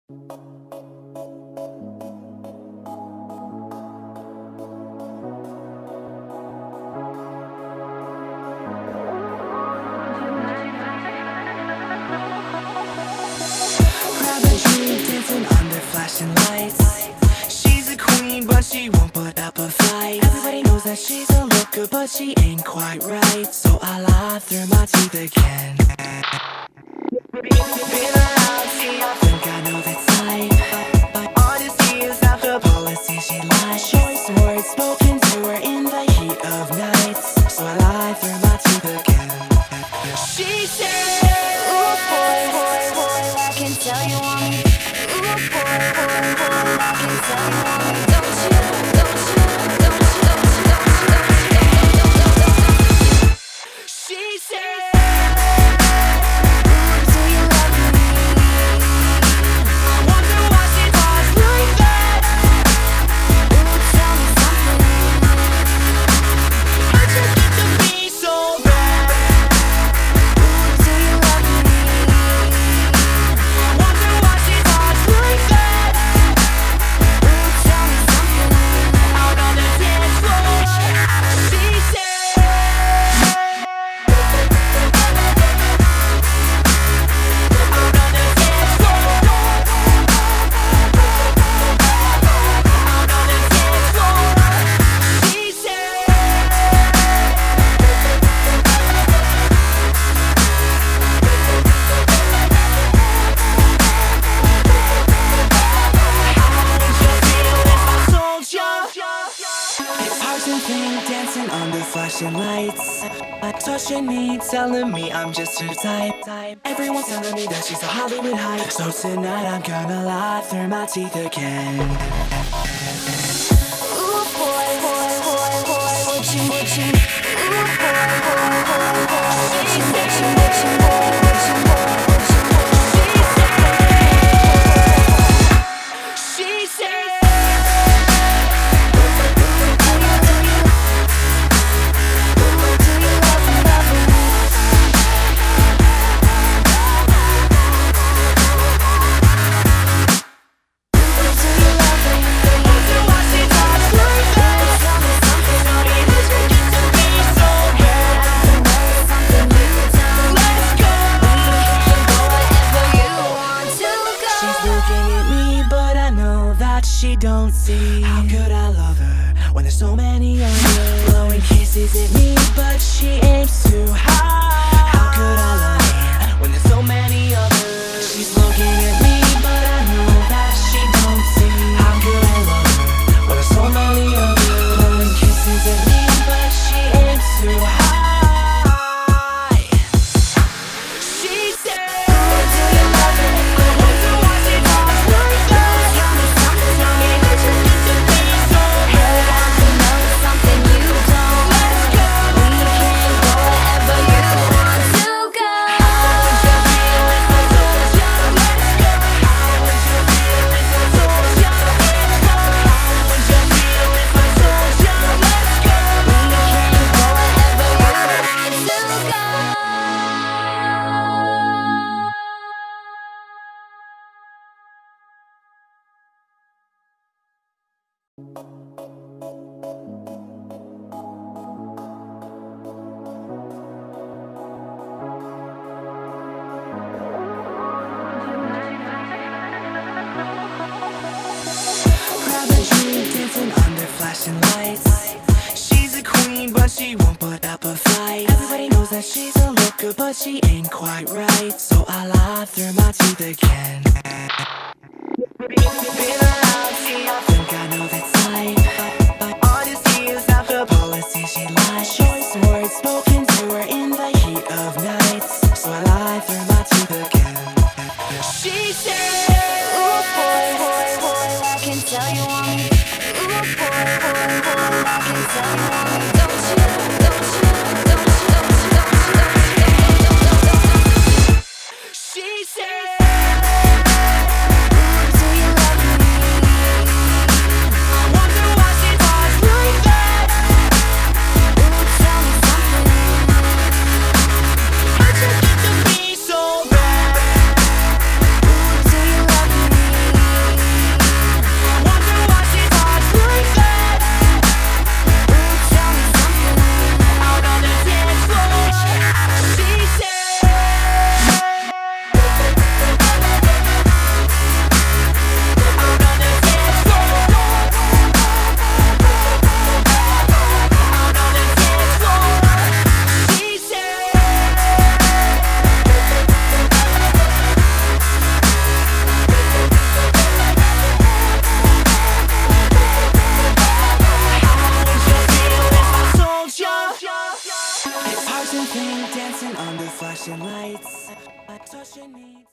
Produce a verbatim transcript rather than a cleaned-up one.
Dancing under flashing lights. She's a queen, but she won't put up a fight. Everybody knows that she's a looker, but she ain't quite right. So I lie through my teeth again. Been around, see, I think I know the type. But honesty is not the policy she likes. Choice words spoken to her in the heat of nights. So I lie through my teeth again. She said, ooh boy, boy, boy, I can tell you want me. Ooh boy, boy, boy, I can tell you want me. Don't you, don't you, don't you, don't you, don't you, don't you. She said, ooh, do you love me? I wonder why she talks like that. Ooh, tell me something. How'd you get to be so bad? Ooh, do you love me? I wonder why she talks like that. Ooh, tell me something. Out on the dance floor, she said, out on the dance floor, out on the dance floor, she said. It's hard to think, dancing under flashing lights. Touching me, telling me I'm just her type. Everyone's telling me that she's a Hollywood hype. So tonight I'm gonna lie through my teeth again. Ooh boy, boy, boy, boy, what you, what you? Ooh boy, boy, boy, boy, what you, what you, what you, boy, what you, boy, what you, what you? She said, she said. She don't see how could I love her when there's so many others blowing kisses at me, but she aims too high. How could I love her when there's so many others? She's looking at me, but I know that she don't see how could I love her when there's so many others blowing kisses at me, but she aims too high. She said, do you love me? I wonder why she talks like that. Dancing under flashing lights. She's a queen, but she won't put up a fight. Everybody knows that she's a looker, but she ain't quite right. So I lie through my teeth again. Been around, see, I think I know the type. But honesty is not the policy she likes. Choice words spoken to her in the heat of nights. So I lie through my teeth again. She said, ooh boy, boy, boy, I can tell you want me. Ooh boy, boy, boy, I can tell you want me. Don't you, don't you, don't you, don't you, don't you, don't you, don't you, don't you. She said. crushing me.